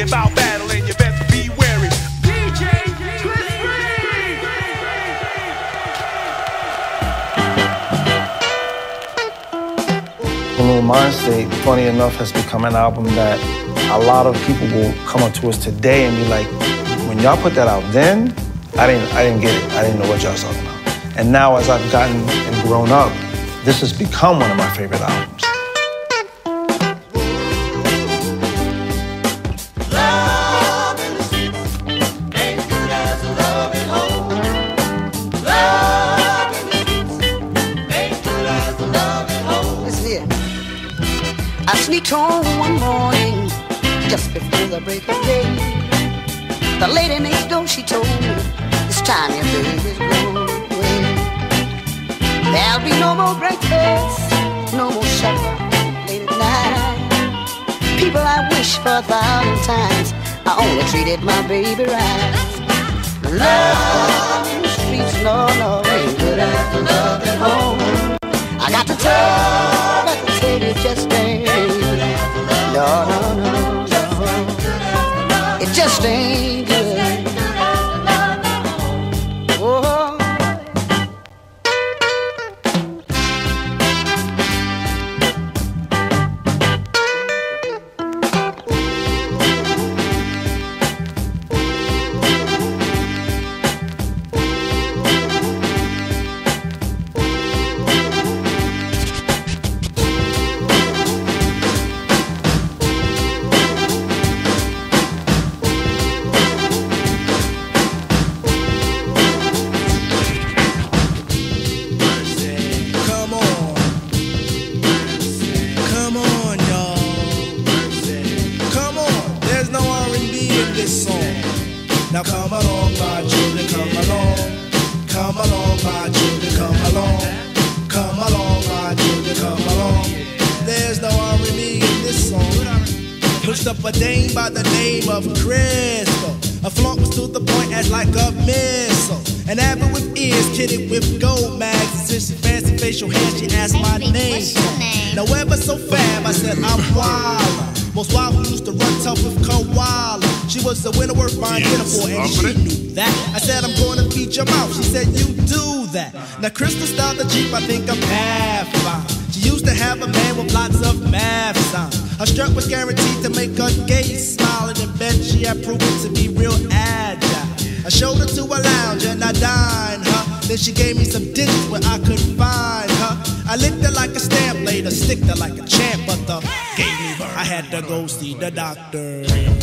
about battling, you best be wary. Buhloone Mindstate, funny enough, has become an album that a lot of people will come up to us today and be like, when y'all put that out then, I didn't get it. I didn't know what y'all was talking about. And now as I've gotten and grown up, this has become one of my favorite albums. I sneaked home one morning, just before the break of day. The lady next door, she told me, it's time your baby's going away. There'll be no more breakfast, no more supper late at night. People I wish for 1,000 times, I only treated my baby right. Love in the streets, no, ain't good as the love at home. I got to tell, but the table just ain't. No. It just ain't good. Oh. Now come along, my children, come along. Come along, my children, come along. Come along, my children, come along. There's no R&B in this song. Pushed up a dame by the name of Crystal. A flaunt was to the point as like a missile. An avid with ears, kitted with gold mags. And since she fancy facial hair, she asked my name. Now ever so fab, I said I'm wild. Most wild who used to run tough with koala. She was a winner worth buying dinner for, and she knew that. I said I'm going to feed your mouth. She said you do that. Now Crystal styled the Jeep, I think I'm half fine. She used to have a man with lots of math signs. Her strut was guaranteed to make her gaze smile, and in bed she had proven to be real agile. I showed her to a lounge and I dined her. Then she gave me some digits where I could find her. I licked her like a stamp, laid her, sticked her like a champ, but the gave me birth. I had to go see the doctor.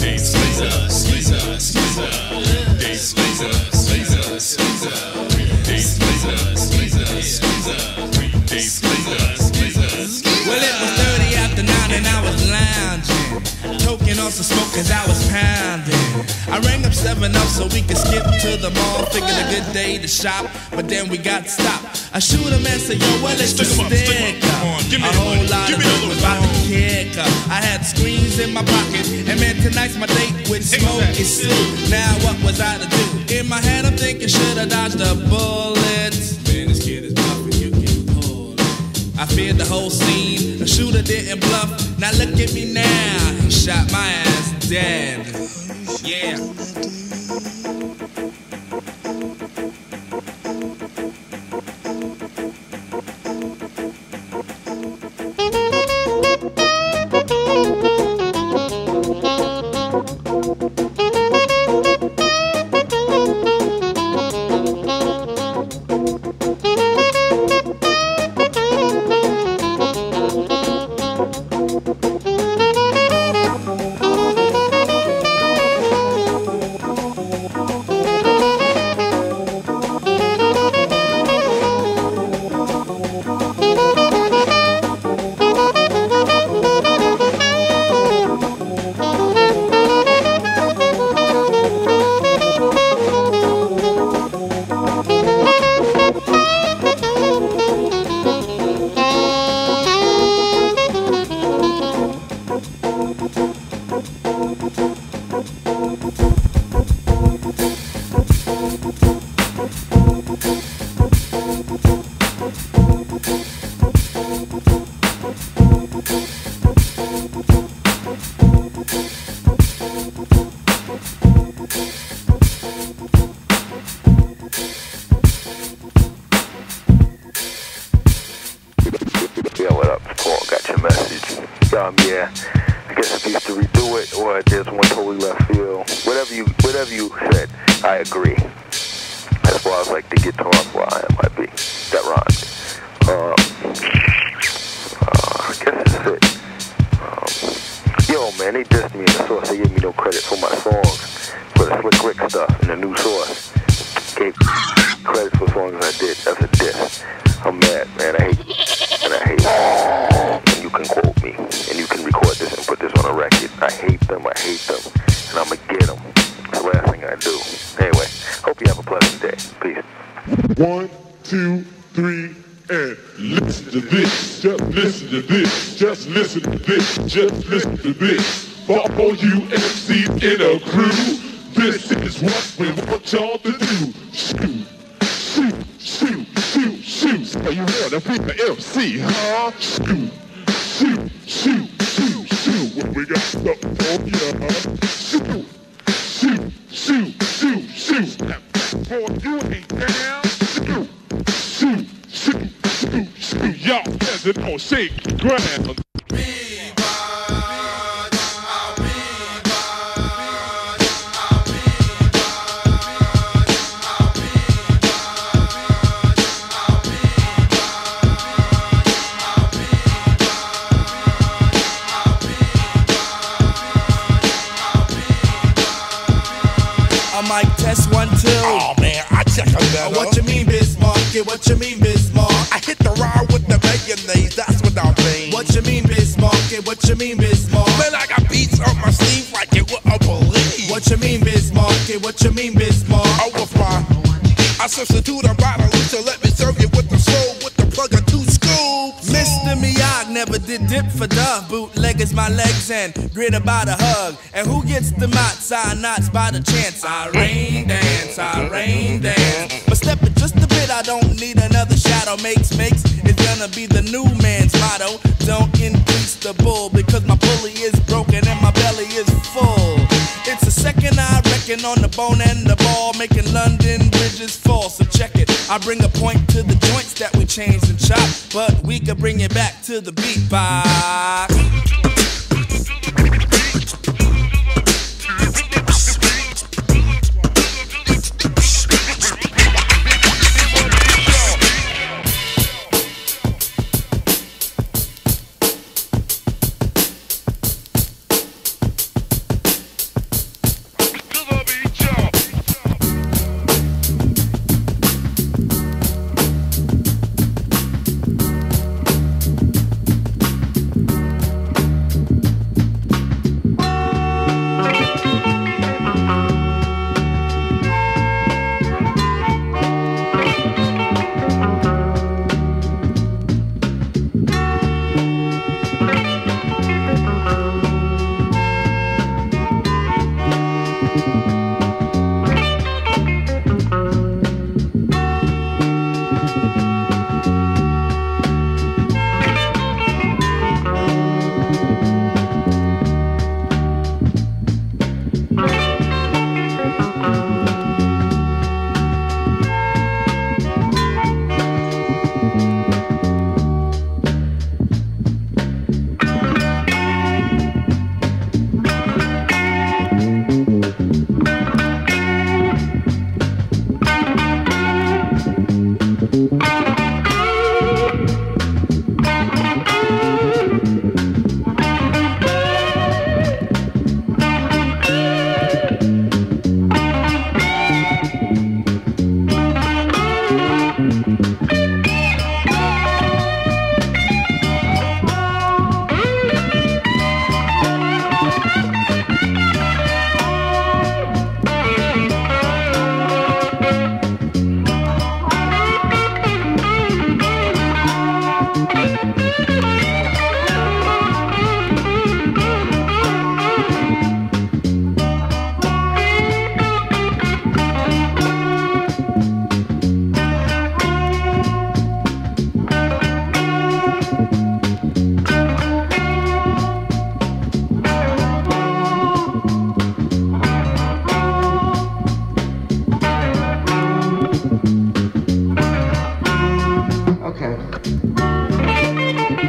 Well, it was 30 after 9 and I was lounging, toking on some smoke cause I was pounding. I rang up 7-Up so we could skip to the mall. Figured a good day to shop, but then we got stopped. I shoot him and say, yo, well, it's the stick up. A whole lot of people was about to kick up. I had screens in my pocket, and man, tonight's my date with Smokey Sue. Now what was I to do? In my head I'm thinking, should I dodge the bullets? Man, this kid is bluffing, you can pull it. I feared the whole scene, the shooter didn't bluff. Now look at me now, he shot my ass dead. Yeah. up? Paul, got your message. Yeah, I guess if you used to redo it, or there's one totally left field. Whatever you said, I agree. As far as like the guitar where I might be. That rhymed. I guess that's it. Yo, man, they dissed me in the source. They gave me no credit for my songs, for the Slick Rick stuff in the new source. Gave credit for songs I did. That's a diss. I'm mad, man. I hate it. And you can quote me, and you can record this and put this on a record. I hate them, and I'ma get them. It's the last thing I do. Anyway, hope you have a pleasant day. Peace. 1, 2, 3, and listen to this. Just listen to this. Just listen to this. Just listen to this. For all you MCs in a crew, this is what we want y'all to do. Shoot, shoot, shoot, shoot, shoot. So you wanna be the MC, huh? Shoot, shoot, shoot, shoot, shoot. When we got something for you, huh? Shoot, shoot, shoot, shoot, shoot. Boy, you ain't down. Shoot, shoot, shoot, shoot, shoot. Y'all peasant on shaky ground. Mic test 1, 2. Oh man, I check a better. What you mean, Bismarck? Yeah, what you mean, Bismarck? I hit the ride with the mayonnaise, that's what I mean. What you mean, Bismarck? Yeah, what you mean, Bismarck? Man, I got beats on my sleeve like you wouldn't believe. What you mean, Bismarck? Yeah, what you mean, Bismarck? Oh, with I substitute a bottle to let me serve you with the soul, with the plug of 2 scoops. Mr. Miyagi never did dip for duh. Bootleggers my legs and grit about a hug. And who gets the knots? I knots by the chance. I rain dance. But step it just a bit, I don't need another shadow. Makes, it's gonna be the new man's motto. Don't increase the bull because my pulley is broken and my belly is full. It's a second I reckon on the bone and the ball, making London bridges fall. So check it, I bring a point to the joints that we changed and chopped, but we could bring it back to the beatbox.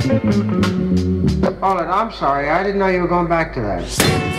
Oh, I'm sorry. I didn't know you were going back to that.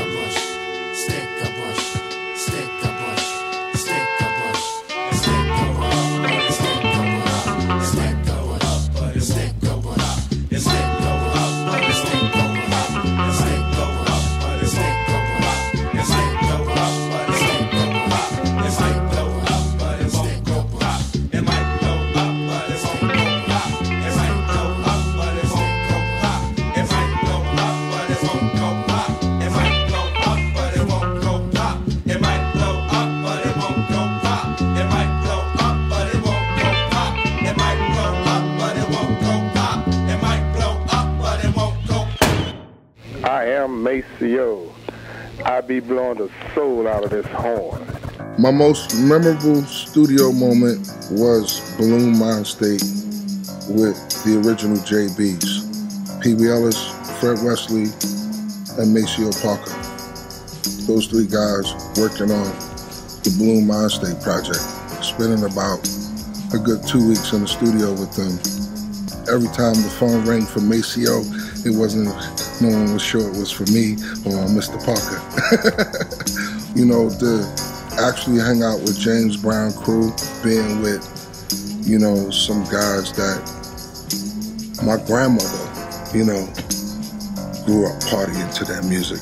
Maceo, I be blowing the soul out of this horn. My most memorable studio moment was Buhloone Mindstate with the original JBs, Pee Wee Ellis, Fred Wesley, and Maceo Parker. Those three guys working on the Buhloone Mindstate project, spending about a good 2 weeks in the studio with them. Every time the phone rang for Maceo, it wasn't, no one was sure it was for me or Mr. Parker. You know, to actually hang out with James Brown crew, being with, you know, some guys that my grandmother, you know, grew up partying to that music.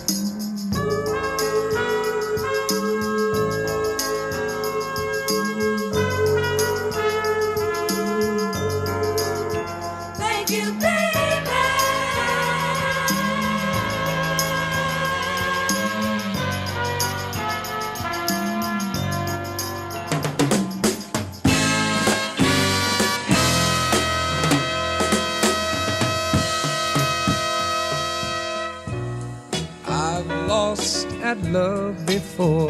At love before.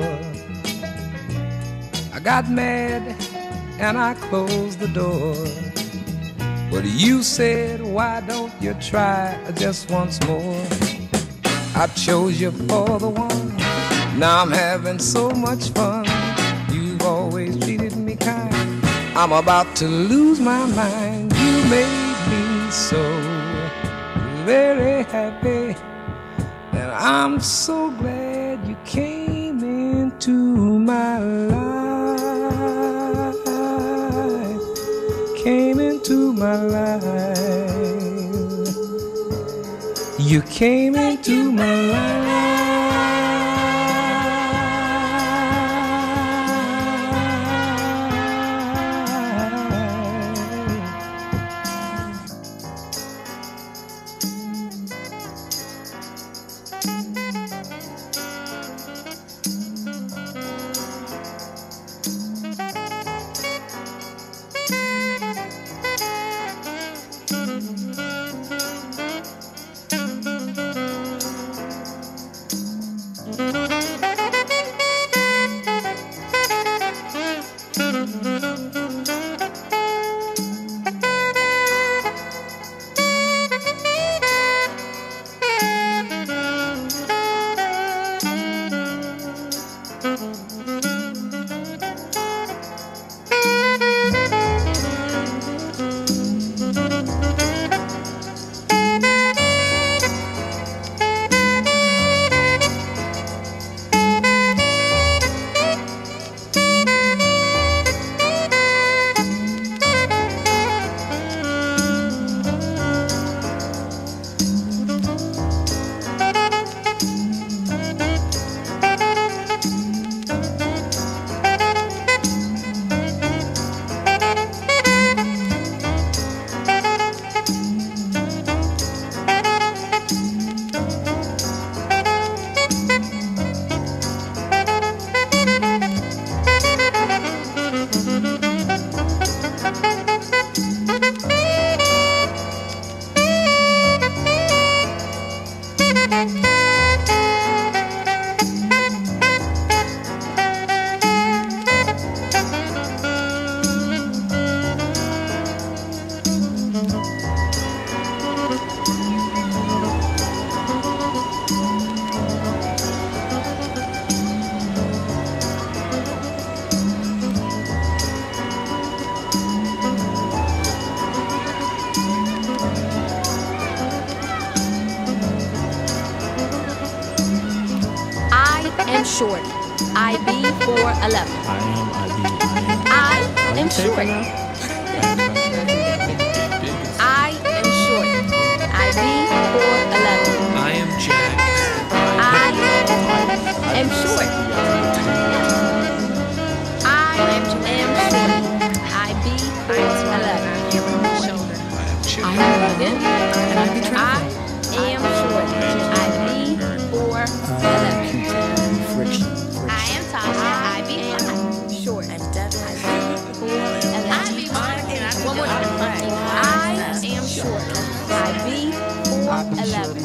I got mad and I closed the door. But you said, why don't you try just once more? I chose you for the one. Now I'm having so much fun. You've always treated me kind. I'm about to lose my mind. You made me so very happy. And I'm so glad you came into my life, came into my life. You came into my life. short. IB 411. I am short. I am short. IB 411. I am Jack. I am short. I am short. IB 411. I am rugged, and I be traveling. I am short. IB 411. I am Tasha. IB short. I'm Devin. IB 411. One more time. I am short. IB 411.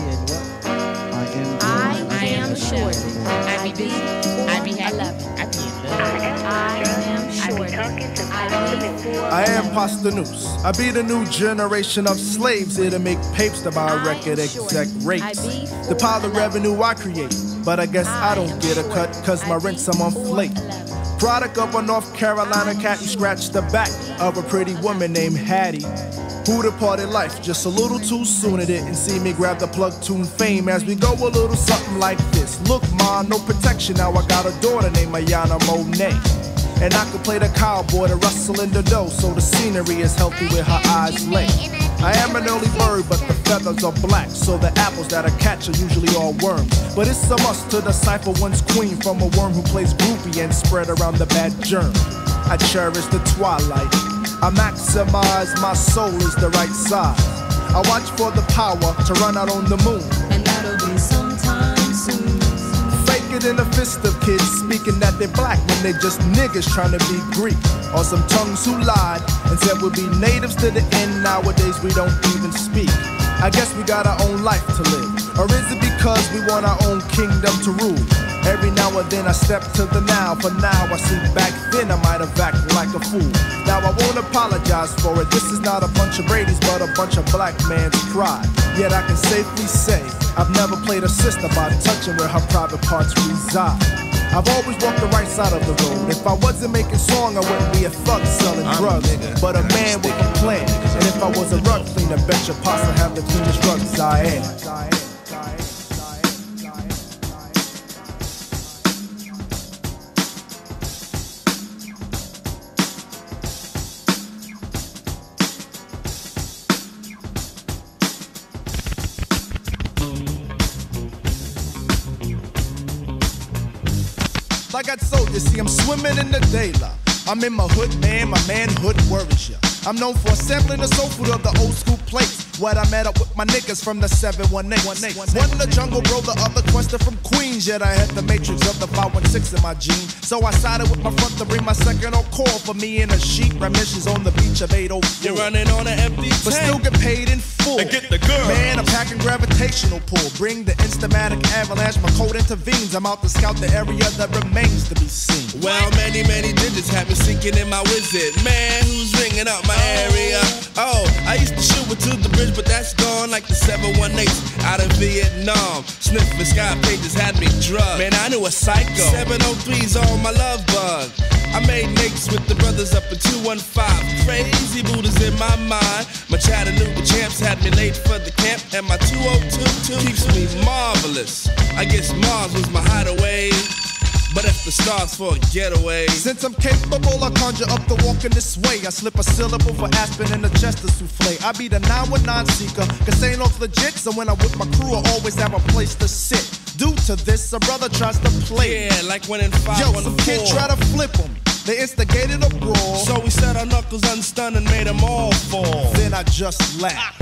I am short. IB 411. I am short. I am Posthumous. I be the new generation of slaves here to make papes to buy record exec rates. The pile of revenue I create, but I guess I don't get a cut cause my rent's a month late. Product of a North Carolina cat who scratched the back of a pretty woman named Hattie, who departed life just a little too soon. It didn't see me grab the plug tune fame as we go a little something like this. Look, ma, no protection. Now I got a daughter named Mayana Monet, and I can play the cowboy to rustle in the dough, so the scenery is healthy with her eyes lay. I am an early bird, but the feathers are black, so the apples that I catch are usually all worms. But it's a must to decipher one's queen from a worm who plays groupie and spread around the bad germ. I cherish the twilight. I maximize my soul is the right size. I watch for the power to run out on the moon, and that'll be sometime soon. Fake it in the fist of kids speaking that they're black when they're just niggas trying to be Greek. Or some tongues who lied and said we'll be natives to the end. Nowadays we don't even speak. I guess we got our own life to live. Or is it because we want our own kingdom to rule? Every now and then I step to the now. For now I see back then I might have acted like a fool. Now I won't apologize for it. This is not a bunch of Brady's but a bunch of black man's pride. Yet I can safely say I've never played a sister by touching where her private parts reside. I've always walked the right side of the road. If I wasn't making song, I wouldn't be a thug selling drugs, but a man with a plan. And if I was a rug cleaner, bet your pops I'd have the cleanest rugs I am. I got soldiers, see I'm swimming in the daylight. I'm in my hood, man, my manhood worries ya. I'm known for sampling the soul food of the old school plates. What I met up with my niggas from the 718. One in the jungle, bro, the other Quester from Queens. Yet I had the matrix of the 516 in my gene. So I sided with my front to bring my second on call. For me and a sheep, remissions on the beach of 804. You're running on an empty tank, but still get paid in full. And get the girl. Man, I'm packing gravitational pull. Bring the instamatic avalanche, my code intervenes. I'm out to scout the area that remains to be seen. Well, many digits have me sinking in my wizard. Man, who's ringing up my area? Oh, I used to shoot it to the bridge, but that's gone like the 718 out of Vietnam. Sniffing sky pages had me drugged. Man, I knew a psycho. 703's on my love bug. I made nicks with the brothers up in 215. Crazy Buddhas in my mind. My Chattanooga champs had me late for the camp, and my 2022 keeps me marvelous. I guess Mars was my hideaway, but if the stars for a getaway. Since I'm capable, I conjure up the walking this way. I slip a syllable for Aspen and a Chester souffle. I be the 919 seeker, cause ain't off legit. So when I'm with my crew, I always have a place to sit. Due to this, a brother tries to play. Yeah, like when in 5 Yo, some kid try to flip him. They instigated a brawl. So we set our knuckles unstunned and made them all fall. Then I just laughed.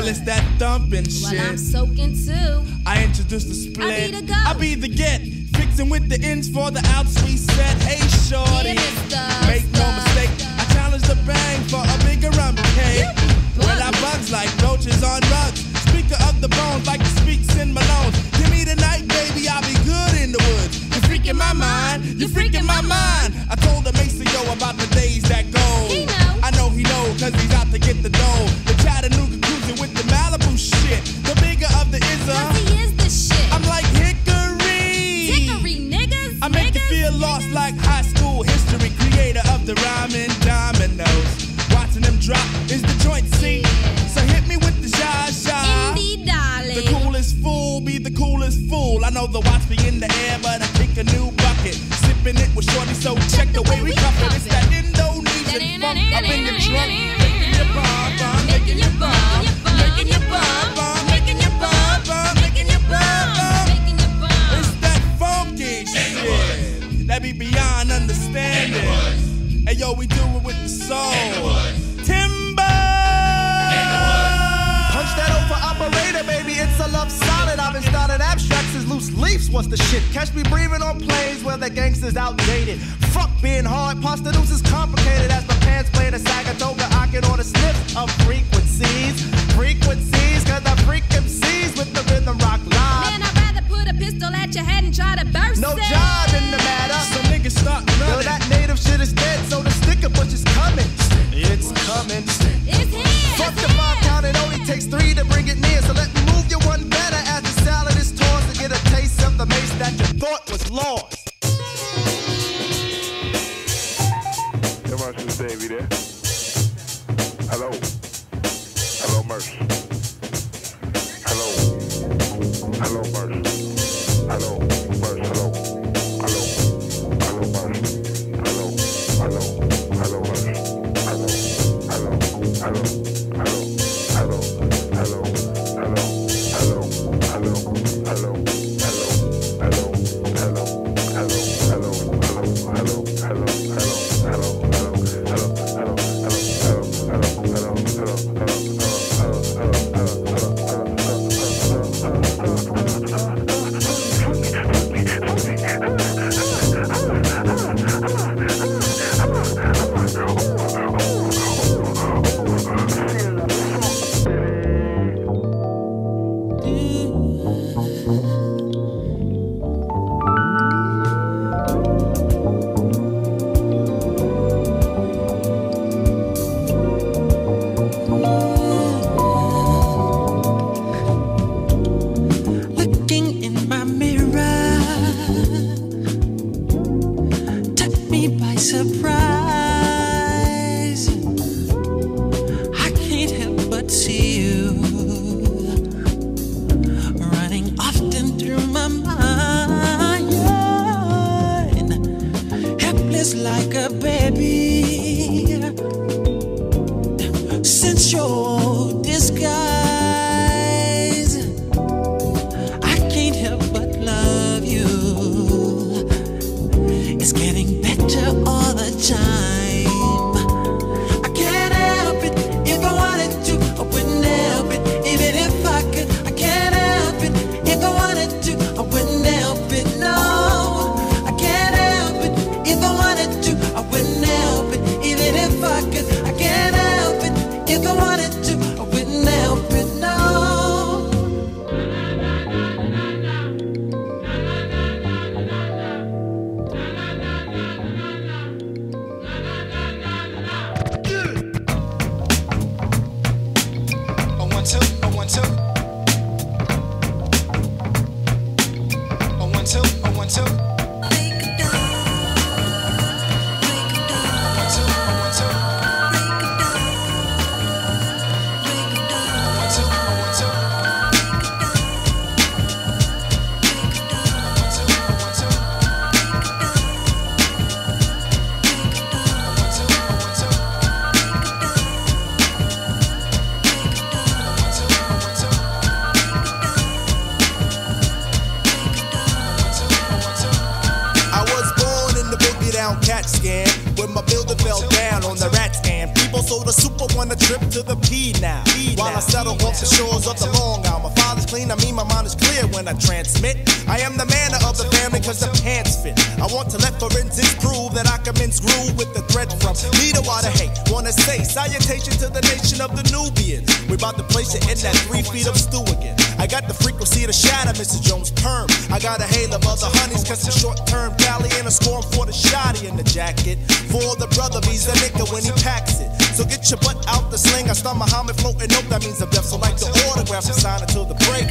Well, it's that thumping shit. Well, I'm soaking too. I introduce the split. I be the go. I be the get. Fixing with the ends for the outs we set. Hey, shorty, make no mistake. I challenge the bang for a bigger rum cake. Well, I bugs like roaches on rugs. Speaker of the bones like the speaks in Malone. Give me the night, baby, I'll be good in the woods. You're freaking my mind, you're freaking my mind. I told the Maceo about the days that go. He know. I know he know, cause he's out to get the dough. The Chattanooga cruising with the Malibu shit. The bigger of the Izza. Cause he is the shit. I'm like Hickory. Hickory, niggas. I make you feel lost like high school history. Creator of the rhyming dominoes. Watching them drop is the joint C. So hit me with the Jaja. Indie darling. The coolest fool be the coolest fool. I know the watch be in the air, but I pick a new bucket. Sipping it with shorty, so check the way we cup it. It's that Indonesian funk up in your trunk. Making your bum, making your bum, making your bum, making your bum, making your bum. It's that funky shit that be beyond understanding. Hey yo, we do it with the soul. Timber. Punch that over operator, baby, it's a love solid. I've been started abstracts as loose leaves. What's the shit? Catch me breathing on planes where the gangsters outdated. Fuck being hard, pasta noose is complicated. As my pants play the Sagatoga, I can order snips of frequencies. Frequencies, cause I freak MCs with the rhythm rock live. Man, I'd rather put a pistol at your head and try to burst no it. job in the matter. Some niggas start running. Yo, that native shit is dead, so the sticker bush is coming. It's coming. It's here. Fuck the 5 count, it only takes 3 to bring it near. So let me move you one better as the salad is tossed to get a taste of the mace that you thought was lost. Come on, Sister Davey there. Hello. Hello, Merce. Hello. Hello, Merce. Hello, Merce. Hello. Hello. Hello, Merce. Hello. Hello. Hello, Merce. Hello. Hello. Hello. Hello. Hello. Hello. Hello. Hello. Hello. Hello. Hello. Hello. Hello. Hello. Hello. While I settle off the shores of the Long Island. My father's clean, I mean my mind is clear when I transmit. I am the man of the family cause the pants fit. I want to let forensics prove that I can mince groove with the thread from me to water hate. Wanna say salutation to the nation of the Nubians. We about to place it in that 3 feet of stew again. I got the frequency to shatter Mr. Jones' perm. I got a hail of other honeys cause the short-term valley and a scorn for the shoddy in the jacket. For the brother, he's a nigga when he packs it. So get your butt out the sling. I start Muhammad floating, nope, that means I'm deaf. So like the autograph and sign until the break.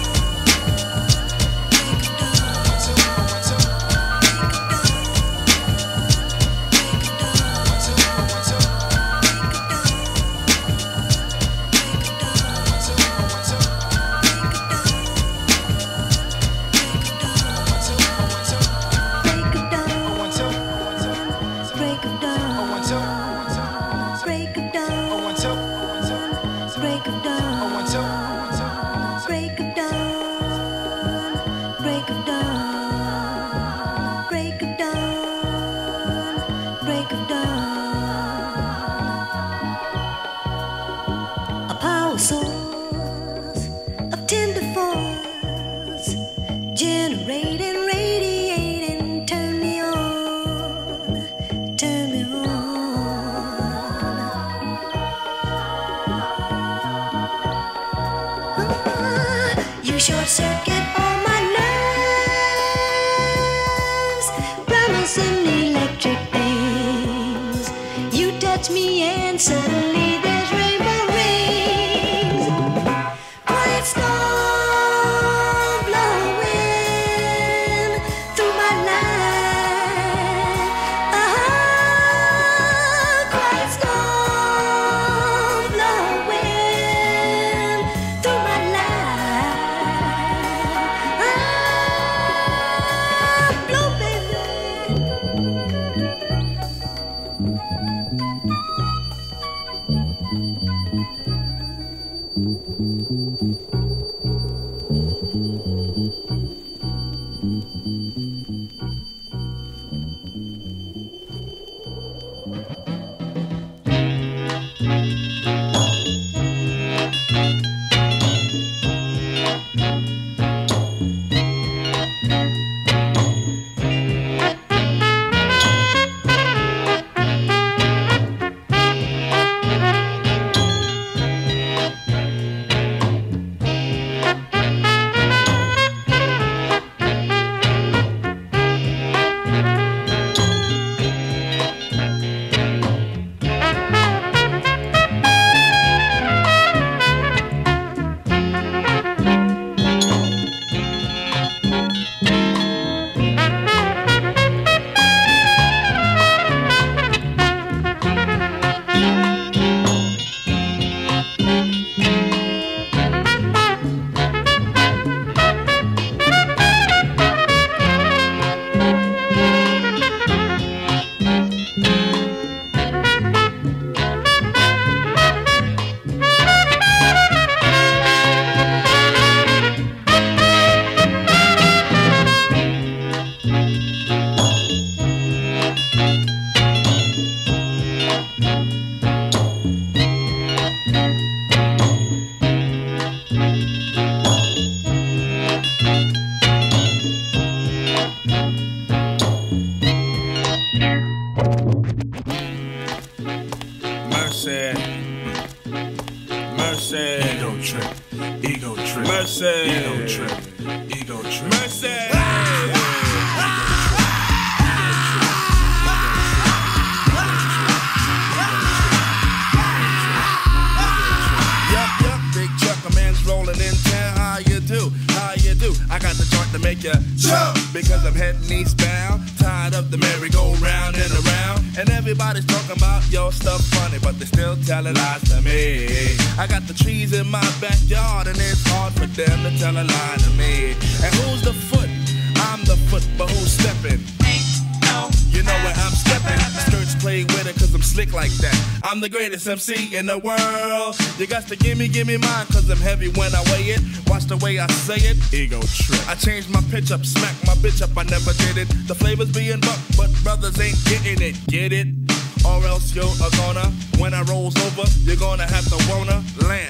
I'm the greatest MC in the world. You got to give me mine, cause I'm heavy when I weigh it. Watch the way I say it, ego trip. I changed my pitch up, smack my bitch up, I never did it. The flavors being bucked, but brothers ain't getting it, get it? Or else you're a goner. When I rolls over, you're gonna have to wanna lamb.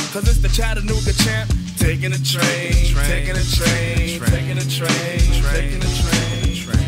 Cause it's the Chattanooga champ. Taking a train, taking a train, taking a train, taking a train.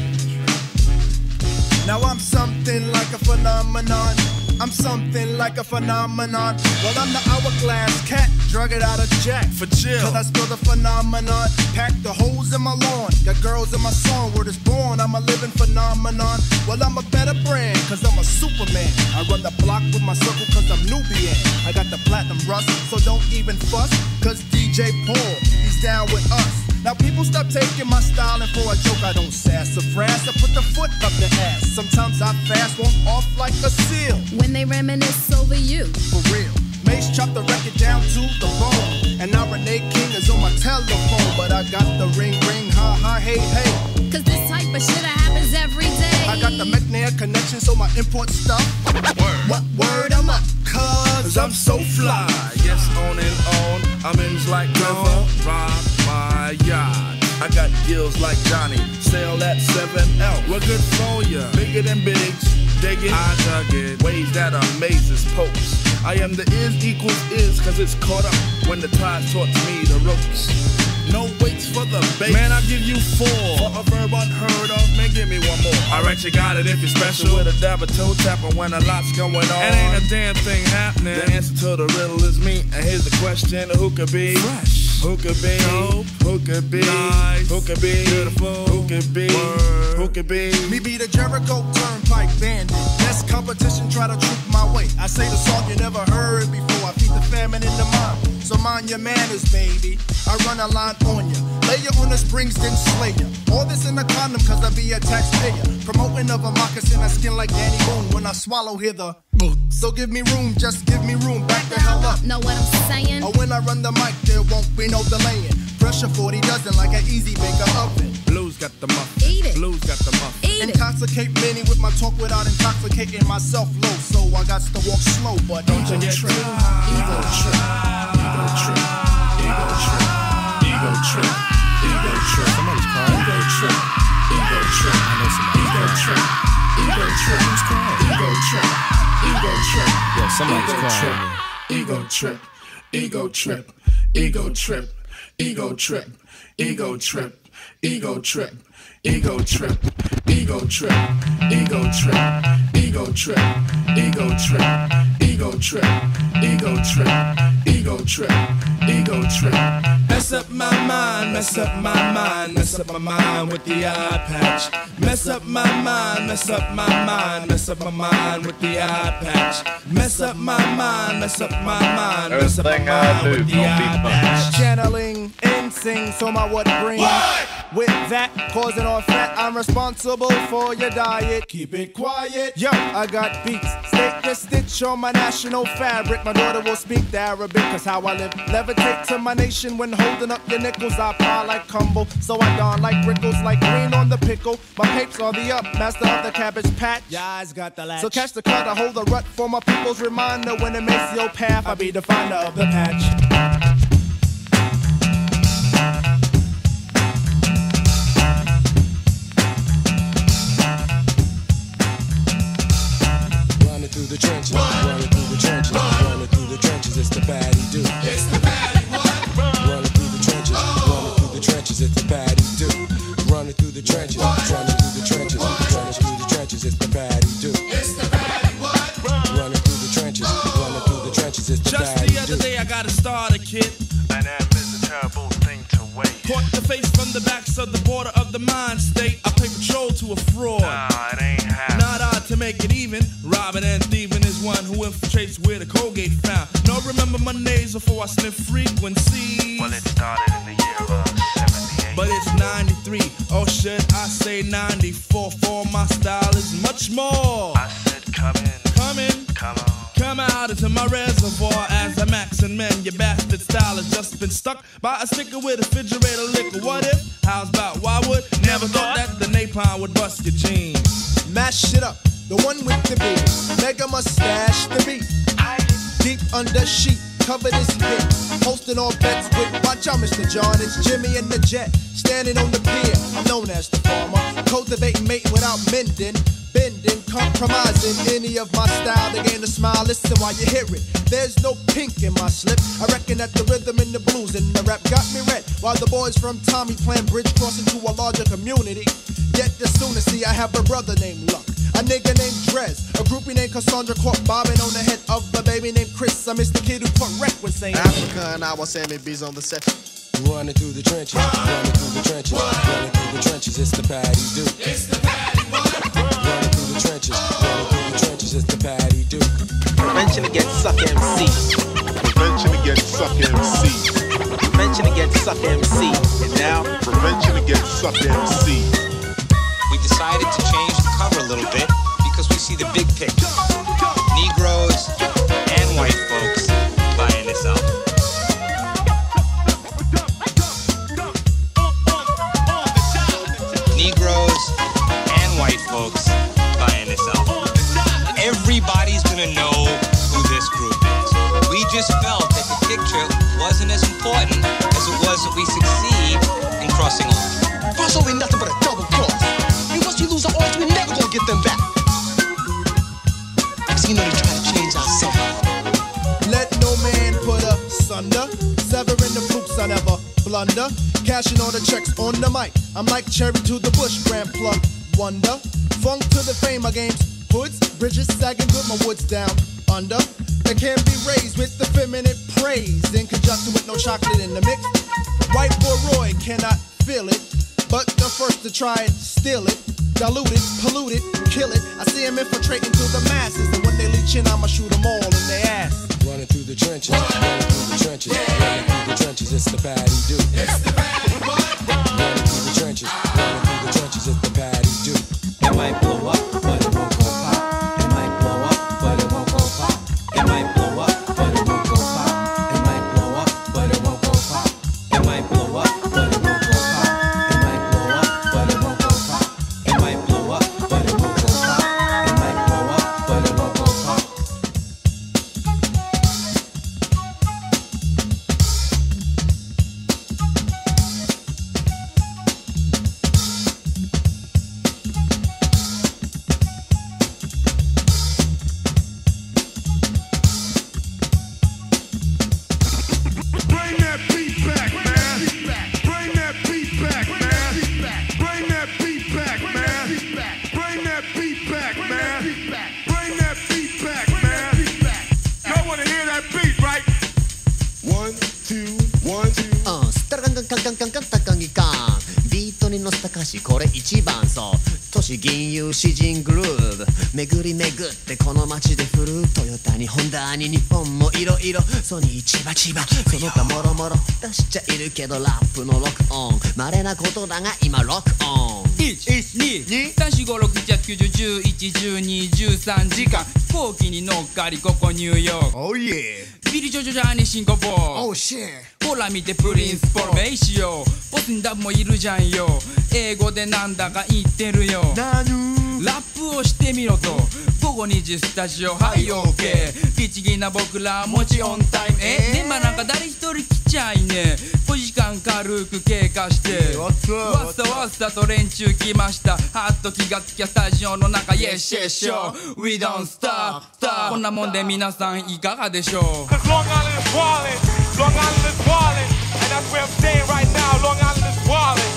Now I'm something like a phenomenon. I'm something like a phenomenon. Well, I'm the hourglass cat, drug it out of jack. For chill. Cause I spill the phenomenon. Pack the holes in my lawn. Got girls in my song. Word is born, I'm a living phenomenon. Well, I'm a better brand, cause I'm a Superman. I run the block with my circle cause I'm Nubian. I got the platinum rust, so don't even fuss. Cause DJ Paul, he's down with us. Now people stop taking my style and for a joke I don't sassafras. I put the foot up the ass. Sometimes I fast, walk off like a seal. When they reminisce over you. For real. Mace chopped the record down to the bone. And now Renee King is on my telephone. But I got the ring, ha ha, hey, hey. Cause this type of shit happens every day. I got the McNair connection, so my import stuff. Word. What word am I? Cause I'm so fly. Yes, on and on. I'm in like river. Rock my yacht. I got gills like Johnny. Sail at 7L. We're good for ya. Bigger than bigs. Dig it. I dug it. Ways that amazes popes. I am the is equals is. Cause it's caught up when the tide taught me the ropes. No weights for the bass. Man, I'll give you 4. For a verb unheard of, man, give me one more. Alright, you got it if you're special. With a dab of toe tapper when a lot's going on. It ain't a damn thing happening. The answer to the riddle is me. And here's the question, who could be fresh? Who could be dope? Who could be nice? Who could be beautiful? Who could be word? Who could be me? Be the Jericho Turnpike bandit. Best competition, try to troop my way. I say the song you never heard before. I feed the famine in the mind. So mind your manners, baby. I run a line on ya. Lay you on the springs, then slay ya. All this in the condom, cause I be a taxpayer. Promoting of a moccasin, I skin like Danny Boone. When I swallow, hear the so give me room, just give me room. Back the hell up. Know what I'm saying? Or when I run the mic, there won't be no delaying. Pressure 40 dozen like an easy baker oven. Blues got the muffin. Eat it. Blues got the muffin. Eat it. Intoxicate many with my talk without intoxicating myself low. So I got to walk slow, but don't you get trip. Ego trip. Ego trip. Ego trip. Ego trip. Ego trip. Somebody's crying. Ego trip. Ego trip. I know somebody. Ego trip. Ego trip. Who's crying? Ego trip. Ego trip. Yo, somebody's crying. Ego trip. Ego trip. Ego trip. Ego trip. Ego trip. Ego trip. Ego trip. Ego trip. Ego trip. Ego trip. Ego trip. Ego trip. Ego trip. Ego trip. Ego trip. Mess up my mind, mess up my mind, mess up my mind with the eye patch. Mess up my mind, mess up my mind, mess up my mind with the eye patch. Mess up my mind, mess up my mind, mess up my mind with the eye patch. Channeling and sing so my what brings. With that causing all fat, I'm responsible for your diet. Keep it quiet. Yo, I got beats. Stick the stitch on my national fabric. My daughter will speak the Arabic, cause how I live. Levitate to my nation when holding up your nickels. I pile like Cumble, so I don like Rickles, like green on the pickle. My papes on the up, master of the cabbage patch. Yeah, I's got the latch. So catch the cut, I hold the rut for my people's reminder. When it makes your path, I be the finder of the patch. Through the trenches, running through the trenches, running through the trenches, it's the patty do. It's the patty what? Running through the trenches, running through the trenches, it's the patty do. Running through the trenches, running through the trenches, running through the trenches, it's the patty do. It's the patty what? Running through the trenches, running through the trenches, it's the Just patty do. the other day I got a starter kit. And that is a terrible thing to waste. Caught the face from the backs of the border of the mind state. I play patrol to a fraud. Nah, it ain't happening. Not odd to make it even. Robbing and thieving is one who infiltrates where the Colgate found. No, remember Mondays before I sniff frequencies. Well, it started in the year of 78. But it's 93. Oh, should I say 94? For my style is much more. I said, come in. Come in. Come on. Come out into my reservoir as I'm maxing men. Your bastard style has just been stuck by a sticker with a refrigerator liquor. What if? How's about why would? Never thought that the napalm would bust your jeans. Mash it up, the one with the beat. Mega mustache, the beat. Deep under sheet, covered his hip. Hosting all bets with, watch out Mr. John, it's Jimmy and the Jet. Standing on the pier, I'm known as the farmer. Cultivating, mating without mending. bending, compromising any of my style to gain a smile. Listen while you hear it. There's no pink in my slip. I reckon that the rhythm and the blues and the rap got me red. While the boys from Tommy playing bridge cross into a larger community. Yet as soon as see I have a brother named Luck, a nigga named Drez, a groupie named Cassandra caught bobbing on the head of a baby named Chris. I miss the kid who put wreck when saying Africa, and I was Sammy B's on the set. Running through the trenches, running through the trenches, running through the trenches, it's the Patty Duke. It's the Patty what? Running through the trenches, it's the Patty Duke. Prevention against suck MC. Prevention against suck MC. Prevention against suck MC. And now, prevention against suck MC. We decided to change the cover a little bit because we see the big picture. Negroes and white folks buying this album. Negroes and white folks buying this album. Everybody's gonna know who this group is. We just felt that the picture wasn't as important as it was that we succeed in crossing over. Crossover ain't nothing but a double cross. And once we lose our arms, we never gonna get them back. Cause you know they try to change our soul. Let no man put asunder, severing the flukes I never blunder. Cashing all the checks on the mic. I'm like cherry to the bush, grand plug wonder. Funk to the fame of games. Hoods, bridges sagging with my woods down under. They can be raised with effeminate praise in conjunction with no chocolate in the mix. White boy Roy cannot feel it, but the first to try and steal it. Dilute it, pollute it, kill it. I see him infiltrating to the masses, and when they leech in, I'ma shoot them all in their ass. Running through the trenches, running through the trenches, running through the trenches, it's the Patty Duke. It's the Patty what? Running through the trenches, it's the Patty Duke. It might blow up, but it won't go pop. It might blow up, but it won't go pop. It might blow up, but it won't go pop. It might blow up, but it won't go pop. It might blow up, but it won't go pop. It might blow up, but it won't go pop. It might blow up, but it won't go pop. It might blow up, but it won't go pop. Bring that beat back, man. Bring that beat back, man. Bring that beat back, man. Bring that beat back, man. Bring that beat back, man. Y'all wanna hear that beat, right? 1, 2, 1, 2. スタラカンカンカンカンカンカンタカンギカンビートに乗せた歌詞これ一番そう都市銀融詩人グルーブ巡り巡ってこの街で振るトヨタにホンダに日本もいろいろソニー千葉千葉その他もろもろ出しちゃいるけどラップのロックオン稀なことだが今ロックオン 1,2,3,4,5,6,7,9,10,11,12,13 時間飛行機に乗っかりここニューヨーク Oh yeah ビリジョジョジャーニシンガポール Oh shit ほら見てプリンスポロメイシよボスにダブもいるじゃんよ英語でなんだか言ってるよラップをしてみろと午後2時スタジオはいオーケー律儀な僕らもちオンタイムでまなんか誰一人来ちゃいね5時間軽く経過してわっさわっさと連中来ましたはっと気がつきゃスタジオの中 Yes yes yo We don't stop こんなもんで皆さんいかがでしょう Cause Long Island is wildin', Long Island is wildin', and that's where I'm staying right now, Long Island is wildin'.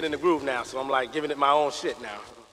get in the groove now, so I'm like giving it my own shit now.